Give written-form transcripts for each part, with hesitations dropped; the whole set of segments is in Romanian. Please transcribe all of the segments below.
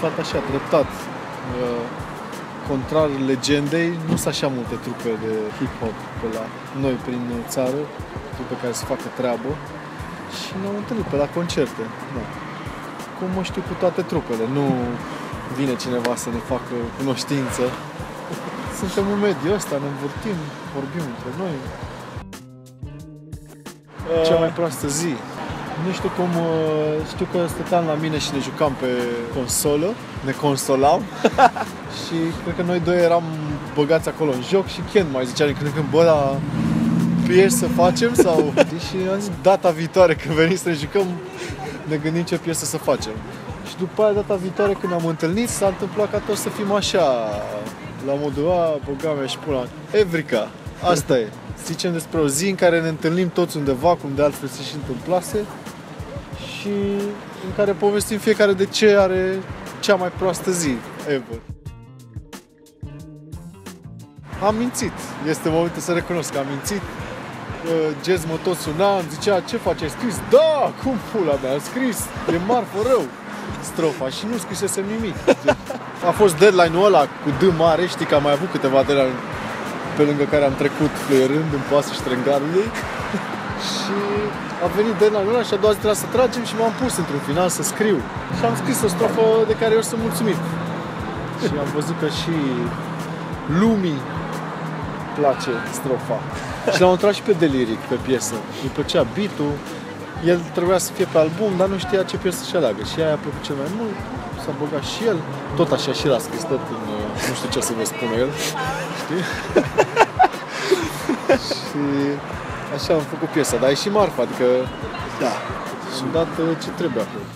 aflat așa, treptat. Contrar legendei, nu sunt așa multe trupe de hip-hop pe la noi prin țară, trupe care să facă treabă. Și ne-am întâlnit pe la concerte. Da. Cum mă știu cu toate trupele, nu vine cineva să ne facă cunoștință. Suntem în mediul ăsta, ne învârtim, vorbim între noi. Cea mai proastă zi. Nu știu cum, știu că stăteam la mine și ne jucam pe consolă, ne consolam și cred că noi doi eram băgați acolo în joc și Ken mai zicea din când în când, bă, dar piesă să facem sau... Și am zis, data viitoare când venim să ne jucăm, ne gândim ce piesă să facem. Și după aia, data viitoare când am întâlnit, s-a întâmplat ca toți să fim așa, la modul, băga mea și pula, Evrica, asta e. Zicem despre o zi în care ne întâlnim toți undeva, cum de altfel se și întâmplase, și în care povestim fiecare de ce are cea mai proastă zi ever. Am mințit. Este momentul să recunosc că am mințit. Jazz mă tot suna, îmi zicea, ce faci, ai scris? Da, cum pula mea, am scris, e marfă rău strofa și nu scrisesem nimic. A fost deadline-ul ăla cu D mare, știi că am mai avut câteva deadline pe lângă care am trecut fluierând în poasă și trângarul ei. Și a venit deadline-ul ăla și a doua zi trebuia să tragem și m-am pus într-un final să scriu. Și am scris o strofă de care eu sunt mulțumit. Și am văzut că și lumii place strofa. Și l-am întrebat și pe Deliric, pe piesă. Îi plăcea beat-ul, el trebuia să fie pe album, dar nu știa ce piesă să-și aleagă. Și aia a plăcut cel mai mult, s-a băgat și el. Tot așa și l-a scris, tot în, nu știu ce să vă spună el. Știi? Și așa am făcut piesa, dar e și marfa, adică da, și am dat ce trebuie acolo.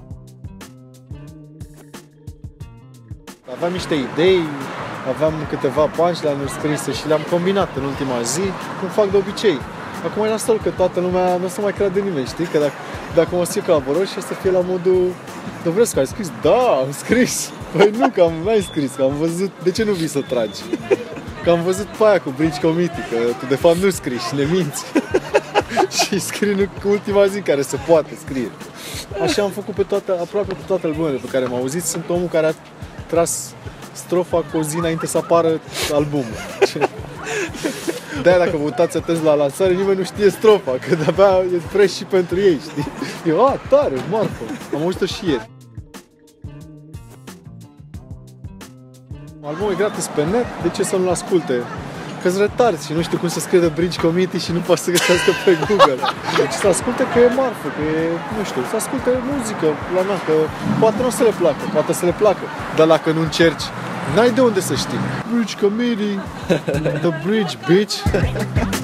Aveam niște idei, aveam câteva punchline-uri scrise și le-am combinat în ultima zi, cum fac de obicei. Acum e nasol că toată lumea nu o să mai crede nimeni, știi? Că dacă mă simt colaboror și o să fie la modul Dovrescu, ai scris? Da, am scris! Păi nu, că n-ai scris, că am văzut, de ce nu vii să tragi? Că am văzut pe aia cu Bridge Committee, că tu de fapt nu scrii și ne minți. Și scrii în ultima zi în care se poate scrie. Așa am făcut pe aproape pe toate albumele pe care am auzit. Sunt omul care a tras strofa cu o zi înainte să apară albumul. De-aia dacă vă uitați atenți la lansare, nimeni nu știe strofa, că de-abia e fresh și pentru ei, știi? Eu, tare, marfă, am auzit-o și ieri. Albumul e gratis pe net, de ce să nu-l asculte? Că-s retarzi și nu știu cum să scrie de Bridge Committee și nu poate să găsească pe Google. Deci să asculte că e marfă, că e, nu știu, să asculte muzică la mea, că poate nu o să le placă, poate să le placă. Dar dacă nu încerci, n-ai de unde să știi. Bridge Committee, the bridge, bitch.